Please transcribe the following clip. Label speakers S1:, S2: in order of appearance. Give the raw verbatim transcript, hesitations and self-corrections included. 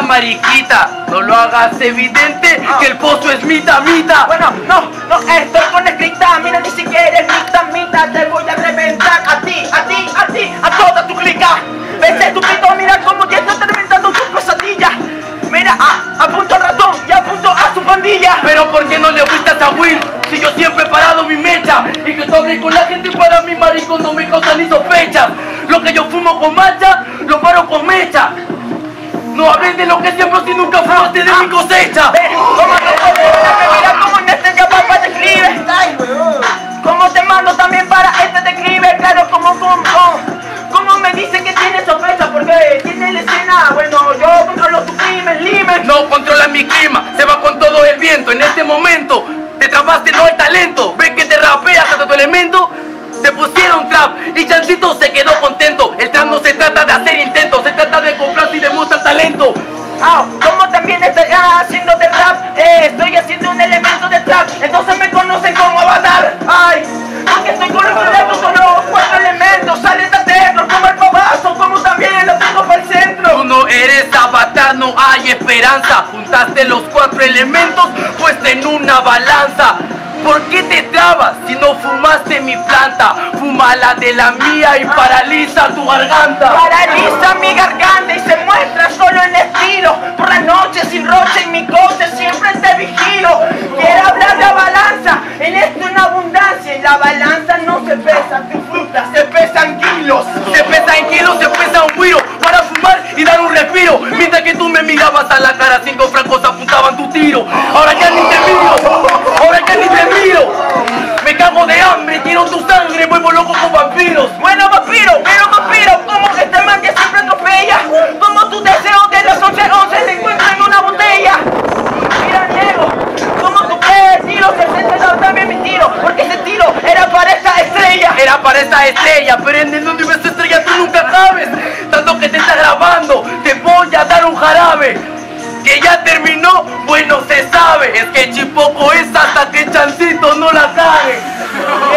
S1: mariquita, no lo hagas evidente que el pozo es mita, mita.
S2: Bueno, no, no, estoy con escrita, mira, ni siquiera es mita, mita. Te voy a reventar a ti, a ti, a ti, a toda tu clica. Ves estúpido, mira cómo ya está reventando tus pesadillas. Mira, a, apunto al ratón y apunto a su pandilla.
S1: Pero ¿por qué no le gustas a Will? Si yo siempre he parado mi mecha. Y que tú hables con la gente para mi marico no me causa ni sospechas. Lo que yo fumo con macha, lo paro con mecha. No hables de lo que siempre si nunca fumaste de mi cosecha.
S2: Ve, cómo te mira cómo en este ya papá te escribe. Cómo te mando también para este te escribe. Claro, como, como, como me dice que tiene sospecha porque tiene la escena. Bueno, yo controlo tu crimen, limen.
S1: No controla mi clima, se va con todo el viento. En este momento te trabaste, no el talento. Ves que te rapeas hasta tu elemento. Te pusieron trap y Chancito se quedó contento. El trap no se trata de hacer intentos, se trata de comprar y demostrar talento.
S2: Ah, como también estoy haciendo de rap, eh, estoy haciendo un elemento de trap. Entonces me conocen como Avatar. Ay, porque estoy con los elementos, con los cuatro elementos. Salen de adentro como el papazo, como también lo tengo para el centro.
S1: Tú no eres Avatar, no hay esperanza. Juntaste los cuatro elementos puesta en una balanza. ¿Por qué te trabas si no fumaste mi planta? Fuma la de la mía y paraliza tu garganta.
S2: Paraliza mi garganta y se muestra solo en estilo. Por la noche sin roche en mi coche siempre te vigilo. Quiero hablar de balanza, en esto en abundancia. En la balanza no se pesan tus frutas, se pesan kilos.
S1: Se pesa en kilos, se pesa un guiro para fumar y dar un respiro. Mientras que tú me mirabas a la cara, cinco francos apuntaban tu tiro. Ahora ya ni te miro, ahora ya ni te miro. Me cago de hambre, quiero tu sangre, vuelvo loco con vampiros.
S2: Bueno, vampiro, pero vampiro, como este man que siempre atropella. Como tu deseo de las once once le encuentro en una botella. Mira, Diego, como tu crees, tiro, sesenta y dos también mi tiro. Porque ese tiro era para esta estrella.
S1: Era para esta estrella, pero en el universo estrella tú nunca sabes. Tanto que te está grabando, te voy a dar un jarabe. Que ya terminó, bueno se sabe. Es que Chipoco es hasta que Chancito no la cague.